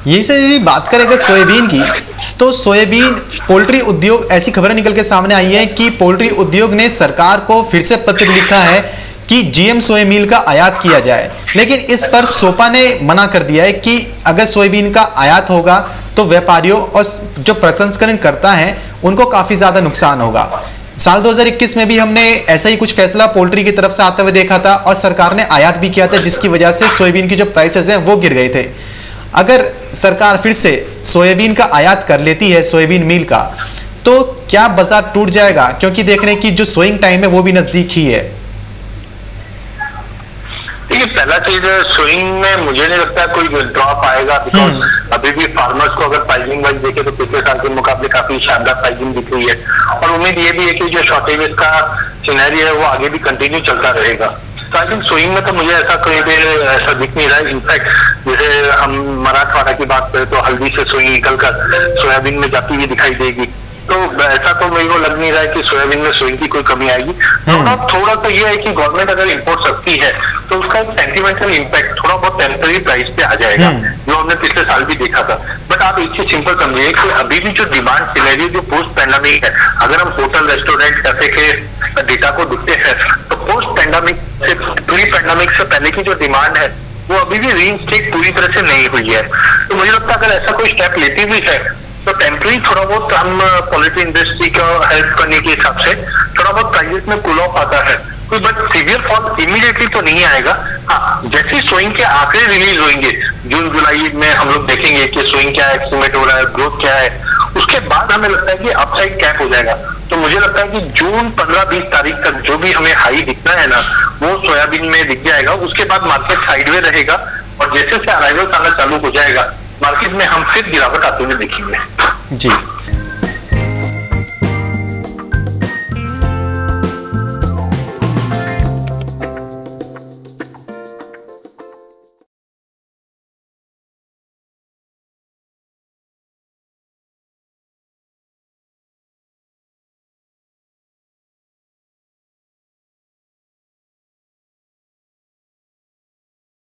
यही से यदि बात करें अगर सोयाबीन की, तो सोयाबीन पोल्ट्री उद्योग, ऐसी खबरें निकल के सामने आई है कि पोल्ट्री उद्योग ने सरकार को फिर से पत्र लिखा है कि जीएम सोया मील का आयात किया जाए, लेकिन इस पर सोपा ने मना कर दिया है कि अगर सोयाबीन का आयात होगा तो व्यापारियों और जो प्रसंस्करण करता है उनको काफी ज्यादा नुकसान होगा। साल 2021 में भी हमने ऐसा ही कुछ फैसला पोल्ट्री की तरफ से आते हुए देखा था और सरकार ने आयात भी किया था, जिसकी वजह से सोयाबीन की जो प्राइसेस हैं वो गिर गए थे। अगर सरकार फिर से सोयाबीन का आयात कर लेती है, सोयाबीन मील का, तो क्या बाजार टूट जाएगा? क्योंकि देख रहे हैं कि जो सोइंग टाइम है वो भी नजदीक ही है। देखिए, पहला चीज सोइंग में मुझे नहीं लगता कोई ड्रॉप आएगा, बिकॉज अभी भी फार्मर्स को अगर प्राइसिंग वाइज देखे तो पिछले साल के मुकाबले काफी शानदार प्राइसिंग दिख रही है, और उम्मीद ये भी है कि जो शॉर्टेजेस का सिनेरियो है वो आगे भी कंटिन्यू चलता रहेगा। तो आई थिंक सोइंग में तो मुझे ऐसा कोई भी ऐसा दिख नहीं रहा है। इनफैक्ट जैसे हम मराठवाड़ा की बात करें तो हल्दी से सोइंग निकलकर सोयाबीन में जाती हुई दिखाई देगी, तो ऐसा तो मेरे को लग नहीं रहा है कि सोयाबीन में सोइंग की कोई कमी आएगी। थोड़ा तो ये है कि गवर्नमेंट अगर इंपोर्ट सकती है तो उसका एक सेंटिमेंटल इम्पैक्ट थोड़ा बहुत टेम्पररी प्राइस पे आ जाएगा, जो हमने पिछले साल भी देखा था। बट आप एक चीज सिंपल समझिए कि अभी भी जो डिमांड सिनेरियो जो पोस्ट पैंडेमिक है, अगर हम होटल रेस्टोरेंट कैफे के डेटा को देखते हैं तो पोस्ट पैंडेमिक से प्री पैंडेमिक से पहले की जो डिमांड है वो अभी भी रीइंस्टेट पूरी तरह से नहीं हुई है। तो मुझे लगता है अगर ऐसा कोई स्टेप लेती भी है तो टेम्पररी थोड़ा बहुत हम पोल्ट्री इंडस्ट्री को हेल्प करने के हिसाब से थोड़ा बहुत प्राइसेस में कूल ऑफ आता है, कोई बट सीवियर फॉल इमीडिएटली तो नहीं आएगा। हाँ, जैसे सोइंग के आंकड़े रिलीज होंगे जून जुलाई में हम लोग देखेंगे कि सोइंग क्या एस्टिमेट हो रहा है, ग्रोथ क्या है, उसके बाद हमें लगता है कि अपसाइड कैप हो जाएगा। तो मुझे लगता है कि जून 15-20 तारीख तक जो भी हमें हाई दिखना है ना वो सोयाबीन में दिख जाएगा। उसके बाद मार्केट साइडवे रहेगा और जैसे से अराइवल आना चालू हो जाएगा मार्केट में हम फिर गिरावट आते हुए देखेंगे। जी।